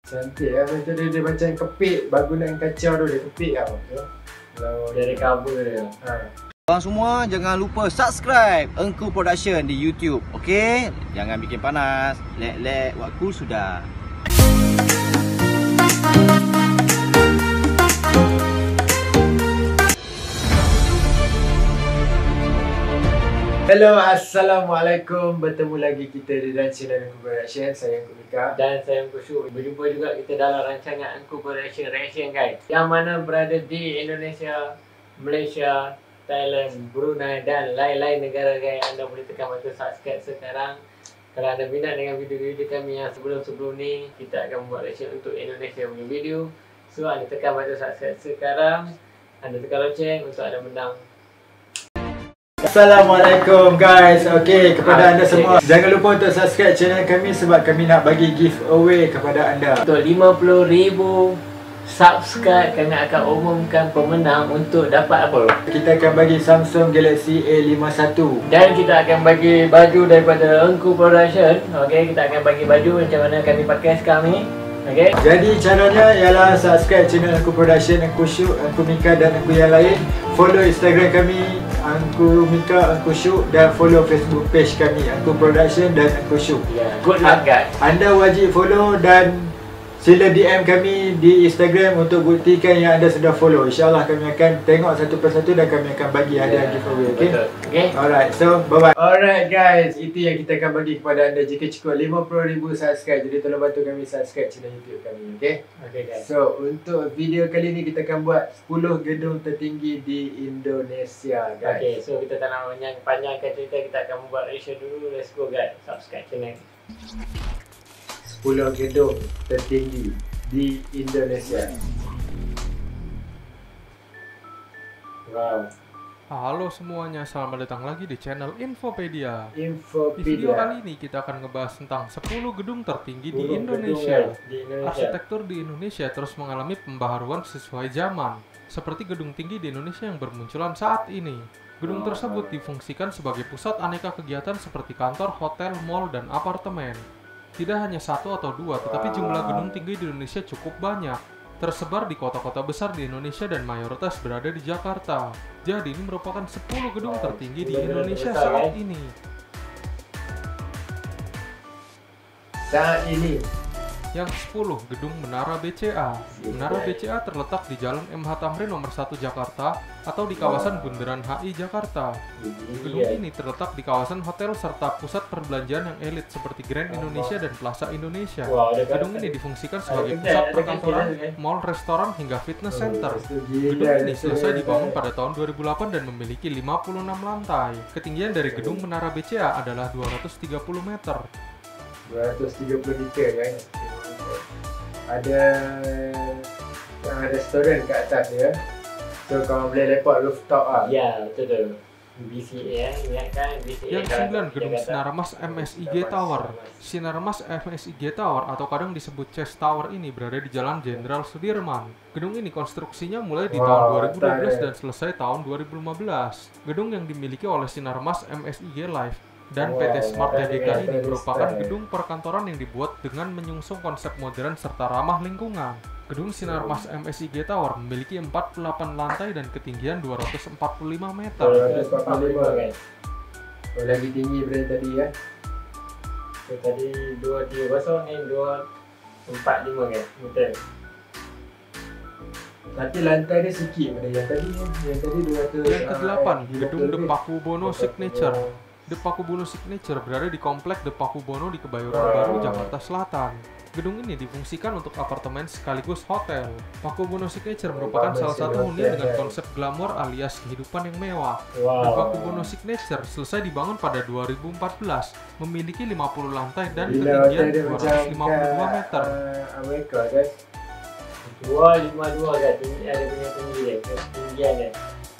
Cantik lah macam dia macam kepit, bangunan kacau tu dia kepit tau. Kalau Dari cover dia. Korang semua jangan lupa subscribe Engku Production di YouTube. Okey? Jangan bikin panas. Lek-lek waktu sudah. Hello, Assalamualaikum. Bertemu lagi kita di dalam channel Engku Production. Saya Engku Mika. Dan saya Engku Syuk. Berjumpa juga kita dalam rancangan Engku Production Reaction guys. Yang mana berada di Indonesia, Malaysia, Thailand, Brunei dan lain-lain negara guys. Anda boleh tekan button subscribe sekarang. Kalau anda minat dengan video-video kami yang sebelum-sebelum ni, kita akan membuat reaction untuk Indonesia punya video. So anda tekan button subscribe sekarang. Anda tekan loceng untuk anda menang. Assalamualaikum guys. Okey, kepada anda semua, jangan lupa untuk subscribe channel kami sebab kami nak bagi giveaway kepada anda. Untuk 50,000 subscribe, kami akan umumkan pemenang untuk dapat apa? Kita akan bagi Samsung Galaxy A51 Dan kita akan bagi baju daripada Engku Production. Okey, kita akan bagi baju macam mana kami pakai sekarang ni. Okey. Jadi caranya ialah subscribe channel Engku Production, Engku Syuk, Engku Mika dan Engku yang lain. Follow Instagram kami Engku Mika, Engku Syuk, dan follow Facebook page kami Engku Production dan Engku Syuk. Good luck guys. Anda wajib follow dan sila DM kami di Instagram untuk buktikan yang anda sudah follow. InsyaAllah kami akan tengok satu persatu dan kami akan bagi hadiah giveaway. Okay? Okay. Alright, so bye bye. Alright guys, itu yang kita akan bagi kepada anda jika cukup 50,000 subscribe. Jadi tolong bantu kami subscribe channel YouTube kami. Okay? Okay guys. So untuk video kali ni kita akan buat 10 gedung tertinggi di Indonesia guys. Okay, so kita tak nak panjangkan cerita, kita akan membuat reaction dulu. Let's go guys. Subscribe channel. 10 gedung tertinggi di Indonesia. Wow. Halo semuanya, selamat datang lagi di channel Infopedia. Di Infopedia. video kali ini kita akan ngebahas tentang 10 gedung tertinggi di 10 Indonesia. gedung, di Indonesia. Arsitektur di Indonesia terus mengalami pembaharuan sesuai zaman, seperti gedung tinggi di Indonesia yang bermunculan saat ini. Gedung tersebut difungsikan sebagai pusat aneka kegiatan seperti kantor, hotel, mall, dan apartemen. Tidak hanya satu atau dua, tetapi jumlah gedung tinggi di Indonesia cukup banyak, tersebar di kota-kota besar di Indonesia dan mayoritas berada di Jakarta. Jadi ini merupakan 10 gedung tertinggi di Indonesia saat ini. Saat ini Yang 10, Gedung Menara BCA. Menara BCA terletak di Jalan MH Tamrin nomor 1 Jakarta atau di kawasan Bundaran HI Jakarta. Gedung ini terletak di kawasan hotel serta pusat perbelanjaan yang elit seperti Grand Indonesia dan Plaza Indonesia. Gedung ini difungsikan sebagai pusat perkantoran, mall, restoran, hingga fitness center. Gedung ini selesai dibangun pada tahun 2008 dan memiliki 56 lantai. Ketinggian dari gedung Menara BCA adalah 230 meter. 230 meter kan. Ada restoran kat atas dia. So kalau boleh lepak rooftop lah. Ya, betul tu. BCA, ingatkan BCA. Yang 9, Gedung Sinarmas MSIG Tower. Sinarmas MSIG Tower atau kadang disebut Chess Tower ini berada di Jalan Jenderal Sudirman. Gedung ini konstruksinya mulai di tahun 2012 dan selesai tahun 2015. Gedung yang dimiliki oleh Sinarmas MSIG Live dan PT Smart TBK ini merupakan gedung perkantoran yang dibuat dengan menyungsung konsep modern serta ramah lingkungan. Gedung Sinarmas MSIG Tower memiliki 48 lantai dan ketinggian 245 meter. 245 kan. Oh, lagi tinggi daripada tadi kan. So, tadi 2 kosong ni 245 kan. Betul. Tapi lantai dia sikit pada yang tadi. Yang tadi 200. Yang ke-8, Gedung De Pakubono Signature. De Pakubono Signature berada di Komplek De Pakubono di Kebayoran Baru, Jakarta Selatan. Gedung ini difungsikan untuk apartemen sekaligus hotel. Pakubono Signature merupakan salah satu hunian dengan konsep glamor alias kehidupan yang mewah. De Pakubono Signature selesai dibangun pada 2014, memiliki 50 lantai dan ketinggian 252 meter. Amerika guys. 252 kan, tinggi ada punya tinggi dia, ketinggian dia.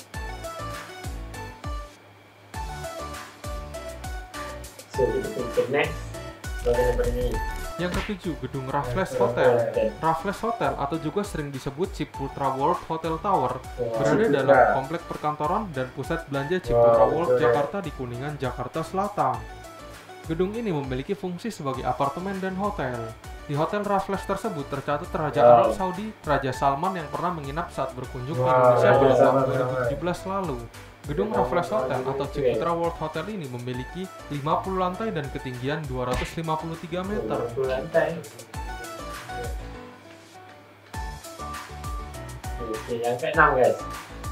So kita pergi ke next. Bagian daripada ni. Yang ke-7, Gedung Raffles Hotel. Raffles Hotel atau juga sering disebut Ciputra World Hotel Tower berada dalam komplek perkantoran dan pusat belanja Ciputra World Jakarta di Kuningan, Jakarta Selatan. Gedung ini memiliki fungsi sebagai apartemen dan hotel. Di Hotel Raffles tersebut tercatat Raja Arab Saudi, Raja Salman yang pernah menginap saat berkunjung ke Indonesia pada tahun 2017 lalu. Gedung Raffles Hotel atau Ciputra World Hotel ini memiliki 50 lantai dan ketinggian 253 meter. 20 lantai. Oke, yang ke-6 guys.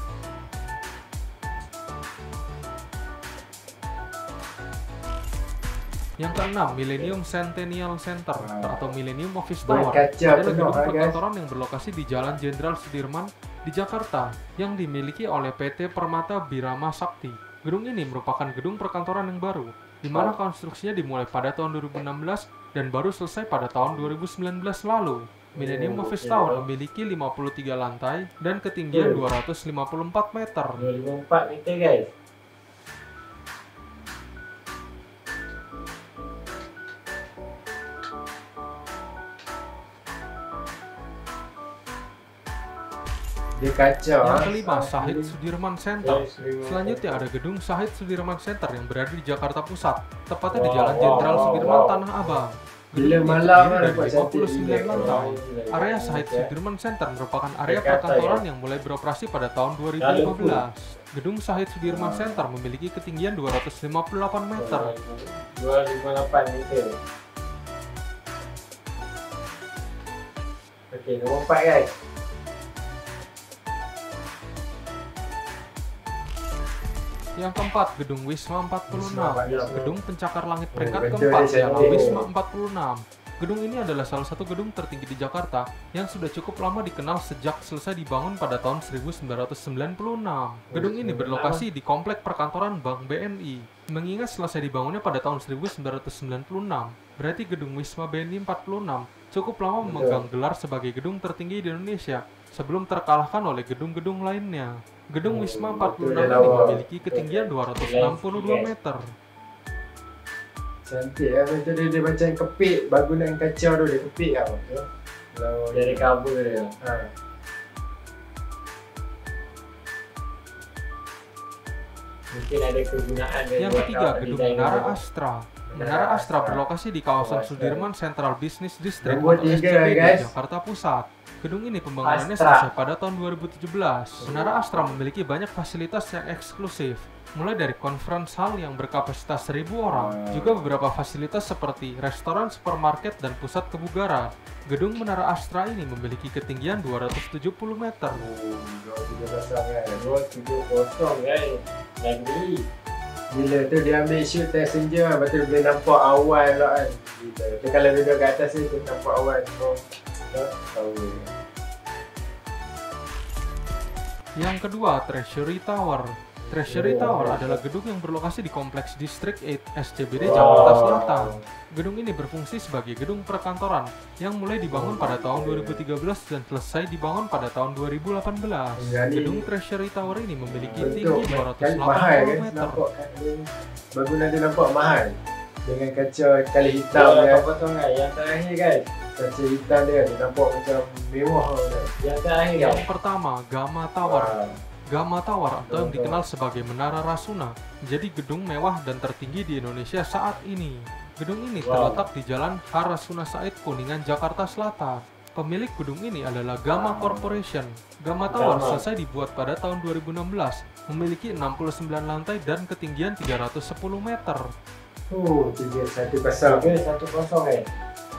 Yang keenam, Millennium Centennial Center atau Millennium Office Tower Berkaca adalah penuh, gedung guys. perkantoran yang berlokasi di Jalan Jenderal Sudirman di Jakarta yang dimiliki oleh PT Permata Birama Sakti. Gedung ini merupakan gedung perkantoran yang baru, di mana konstruksinya dimulai pada tahun 2016 dan baru selesai pada tahun 2019 lalu. Millennium Office Tower memiliki 53 lantai dan ketinggian 254 meter. 2004 meter guys. Dia kacau. Yang kelima, Shahid Sudirman Center. Selanjutnya ada gedung Shahid Sudirman Center yang berada di Jakarta Pusat, tepatnya di Jalan Jenderal Sudirman Tanah Abang. Bila Gedung ini malam terdiri dari nampak cantik 59 gila. lantai. Area Shahid Sudirman Center merupakan area perkantoran yang mulai beroperasi pada tahun 2015. Gedung Shahid Sudirman Center memiliki ketinggian 258 meter. 258 meter. Oke, nombor 4 guys. Yang keempat, Gedung Wisma 46. Gedung pencakar langit peringkat Betul, keempat betul. yakni Wisma 46. Gedung ini adalah salah satu gedung tertinggi di Jakarta yang sudah cukup lama dikenal sejak selesai dibangun pada tahun 1996. Gedung ini berlokasi di komplek perkantoran Bank BNI. Mengingat selesai dibangunnya pada tahun 1996, berarti Gedung Wisma BNI 46 cukup lama memegang gelar sebagai gedung tertinggi di Indonesia sebelum terkalahkan oleh gedung-gedung lainnya. Gedung Wisma 46 ini memiliki ketinggian 262 meter. Cantik lah, macam dia macam kepik. Bangunan kacau tu, dia kepik tau. Kalau Dari kabel dia. Mungkin ada kegunaan dia Yang buat ketiga, awak Gedung design Menara dia. Astra. Menara Astra berlokasi di kawasan Sudirman Central Business District Nombor atau 3, SCBD, guys. Jakarta Pusat. Gedung ini pembangunannya Astra. selesai pada tahun 2017. Menara Astra memiliki banyak fasilitas yang eksklusif, mulai dari conference hall yang berkapasitas 1.000 orang, juga beberapa fasilitas seperti restoran, supermarket, dan pusat kebugaran. Gedung Menara Astra ini memiliki ketinggian 270 meter. 270 kan. 270 guys. Dan beli. Bila tu dia ambil shoot passenger, lepas tu boleh nampak awan lah kan. Gitu. Tapi kalau duduk kat atas ni, tu nampak awan. Tahu. Yang kedua, Treasury Tower. Treasury Tower adalah gedung yang berlokasi di Kompleks Distrik 8 SCBD Jakarta Selatan. Gedung ini berfungsi sebagai gedung perkantoran yang mulai dibangun pada tahun 2013 dan selesai dibangun pada tahun 2018. Gedung Treasury Tower ini memiliki tinggi 280 mahal kan. meter. Nampak kan dia, bangunan dia nampak mahal. Dengan kaca kali hitam dia. Potong guys. Yang terakhir guys. Kaca hitam dia nampak macam mewah kan. Yang terakhir Yang guys. pertama, Gamma Tower. Gamma Tower atau yang dikenal sebagai Menara Rasuna menjadi gedung mewah dan tertinggi di Indonesia saat ini. Gedung ini terletak di Jalan Harasuna Said, Kuningan, Jakarta Selatan. Pemilik gedung ini adalah Gamma Corporation. Gamma Tower selesai dibuat pada tahun 2016, memiliki 69 lantai dan ketinggian 310 meter. 3-1 pasal. 3-1-0 guys.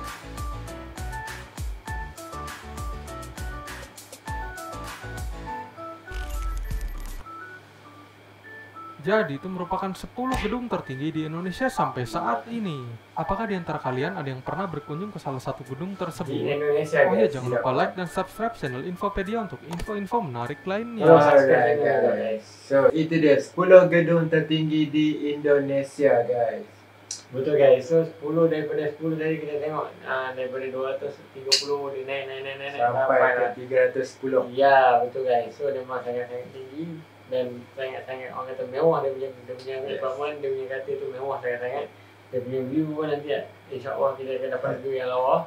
Jadi itu merupakan 10 gedung tertinggi di Indonesia sampai saat ini. Apakah di antara kalian ada yang pernah berkunjung ke salah satu gedung tersebut? Di Indonesia Oh iya, guys. jangan lupa like dan subscribe channel Infopedia untuk info-info menarik lainnya. Guys. So itu dia 10 gedung tertinggi di Indonesia guys. Betul guys. So 10 daripada 10 tadi kita tengok daripada 230 dia naik Sampai ke 310. Ya, betul guys. So dia memang sangat-sangat tinggi dan sangat-sangat orang kata mewah dia punya apartment, dia punya kata tu mewah sangat-sangat. Dia punya view pun nanti insya-Allah kita akan dapat view yang lawa.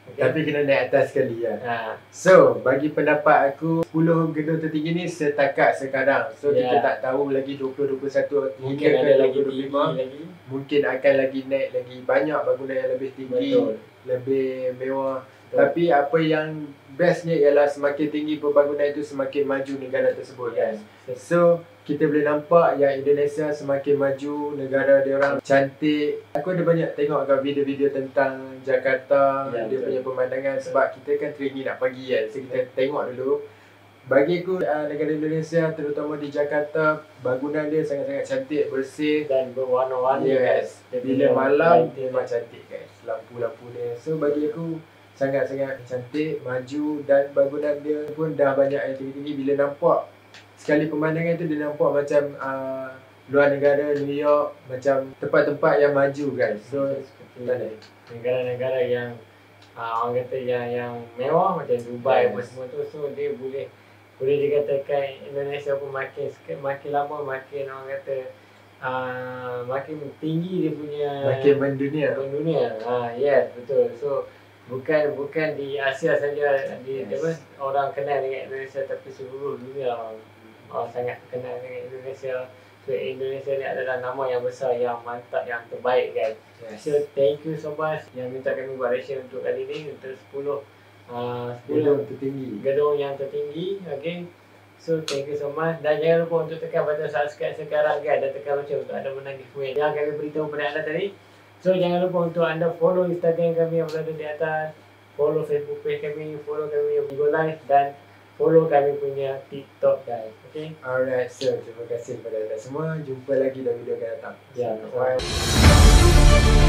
Okay? Tapi kena naik atas sekali lah. Ha. So, bagi pendapat aku, 10 gedung tertinggi ni setakat sekarang. So, kita Ya. tak tahu lagi 2021 Mungkin hingga ada ke lagi tinggi 2025. lagi. Mungkin akan lagi naik lagi banyak bangunan yang lebih tinggi, Betul. lebih mewah. Betul. Tapi apa yang bestnya ialah semakin tinggi pembangunan itu semakin maju negara tersebut kan. Yes. So, kita boleh nampak yang Indonesia semakin maju, negara dia orang cantik. Aku ada banyak tengok kat video-video tentang Jakarta, Ya, dia betul. punya pemandangan sebab kita kan teringin nak pergi kan. So, kita tengok dulu. Bagi aku, negara Indonesia terutama di Jakarta, bangunan dia sangat-sangat cantik, bersih. Dan berwarna-warni. Yes. Dia Bila punya malam lighting. memang cantik guys. Lampu-lampu dia. So bagi aku sangat-sangat cantik, maju dan bangunan dia pun dah banyak yang tinggi-tinggi. Bila nampak sekali pemandangan tu dia nampak macam luar negara, New York, macam tempat-tempat yang maju guys. So Seperti mana? negara-negara yang orang kata yang mewah macam Dubai apa Yes. semua tu, so dia boleh dikatakan Indonesia pun makin lama makin orang kata makin tinggi dia punya Makin mendunia. mendunia. Yes, betul. So bukan di Asia saja Yes. apa orang kenal dengan Indonesia, tapi seluruh dunia orang sangat kenal dengan Indonesia. So Indonesia ni adalah nama yang besar, yang mantap, yang terbaik guys. Yes. So thank you so much yang minta kami buat reaction untuk kali ni, untuk 10 Gedung tertinggi. gedung yang tertinggi. Okay, so thank you so much, dan jangan lupa untuk tekan button subscribe sekarang guys, dan tekan lonceng untuk anda menang giveaway yang kami beritahu pada anda tadi. So jangan lupa untuk anda follow Instagram kami yang berada di atas, follow Facebook page kami, follow kami yang Bigo Live, dan follow kami punya TikTok guys. Okay, Alright, so terima kasih kepada anda semua. Jumpa lagi dalam video akan datang. ya. Bye.